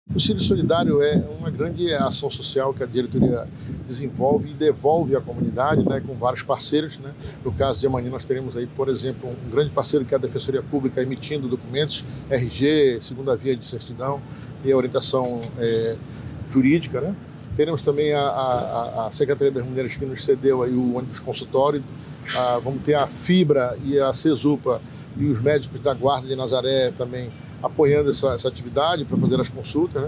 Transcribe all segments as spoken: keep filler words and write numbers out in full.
O Auxílio Solidário é uma grande ação social que a diretoria desenvolve e devolve à comunidade, né, com vários parceiros, né? No caso de amanhã nós teremos aí, por exemplo, um grande parceiro que é a Defensoria Pública emitindo documentos, R G, segunda via de certidão e a orientação é, jurídica, né? Teremos também a, a, a Secretaria das Mulheres que nos cedeu aí o ônibus consultório, a, vamos ter a Fibra e a Cesupa e os médicos da Guarda de Nazaré também apoiando essa, essa atividade para fazer as consultas, né?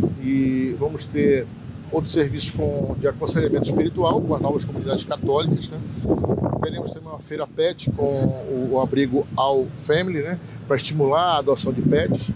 E vamos ter outros serviços com, de aconselhamento espiritual com as novas comunidades católicas, né? Teremos também uma feira pet com o, o abrigo All Family, né? Para estimular a adoção de pets.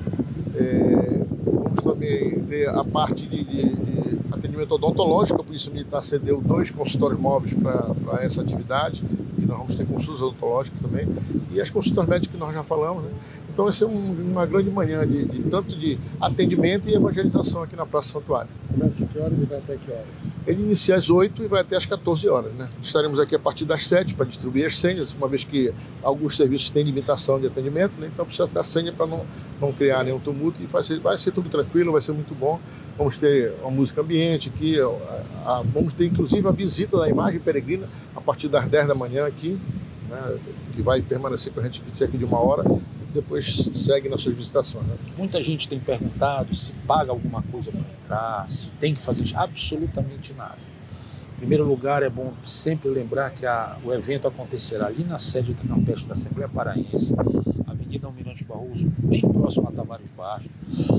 É, vamos também ter a parte de, de, de atendimento odontológico. A Polícia Militar cedeu dois consultórios móveis para essa atividade. E nós vamos ter consultas odontológicas também. E as consultas médicas que nós já falamos, né? Então vai ser um, uma grande manhã de, de tanto de atendimento e evangelização aqui na Praça Santuário. Começa que horas e vai até que horas? Ele inicia às oito e vai até às quatorze horas, né? Estaremos aqui a partir das sete para distribuir as senhas, uma vez que alguns serviços têm limitação de atendimento, né? Então precisa dar senha para não, não criar nenhum tumulto e vai ser, vai ser tudo tranquilo, vai ser muito bom. Vamos ter uma música ambiente aqui, a, a, vamos ter inclusive a visita da imagem peregrina a partir das dez da manhã aqui, né? Que vai permanecer com a gente aqui de uma hora. Depois segue nas suas visitações, né? Muita gente tem perguntado se paga alguma coisa para entrar, se tem que fazer absolutamente nada. Em primeiro lugar, é bom sempre lembrar que a, o evento acontecerá ali na sede do Campestre da Assembleia Paraense, Avenida Almirante Barroso, bem próximo a Tavares Baixo.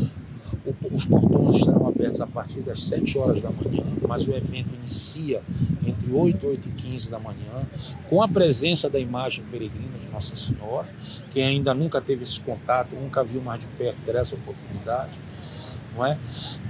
O, os portões estarão abertos a partir das sete horas da manhã, mas o evento inicia entre oito e oito e quinze da manhã, com a presença da imagem peregrina de Nossa Senhora. Quem ainda nunca teve esse contato, nunca viu mais de perto, terá essa oportunidade, não é?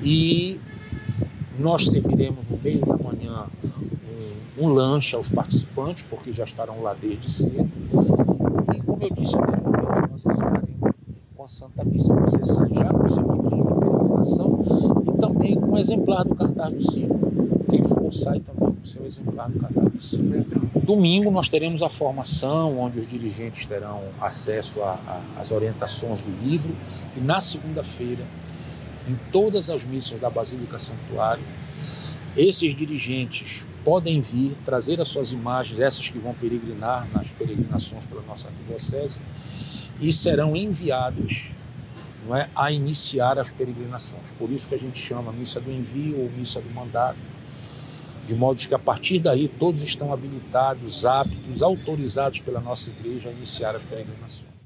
E nós serviremos no meio da manhã um, um lanche aos participantes, porque já estarão lá desde cedo. E, como eu disse anteriormente, nós encerraremos com a Santa Missa. Você sai já com o seu livrinho de peregrinação e também com um exemplar do cartaz do sino. Quem for, sai também com o seu exemplar do cartaz do sino. Domingo nós teremos a formação, onde os dirigentes terão acesso às orientações do livro. E na segunda-feira, em todas as missas da Basílica Santuário, esses dirigentes podem vir, trazer as suas imagens, essas que vão peregrinar nas peregrinações pela nossa arquidiocese, e serão enviados, não é, a iniciar as peregrinações. Por isso que a gente chama missa do envio ou missa do mandato, de modo que a partir daí todos estão habilitados, aptos, autorizados pela nossa igreja a iniciar as peregrinações.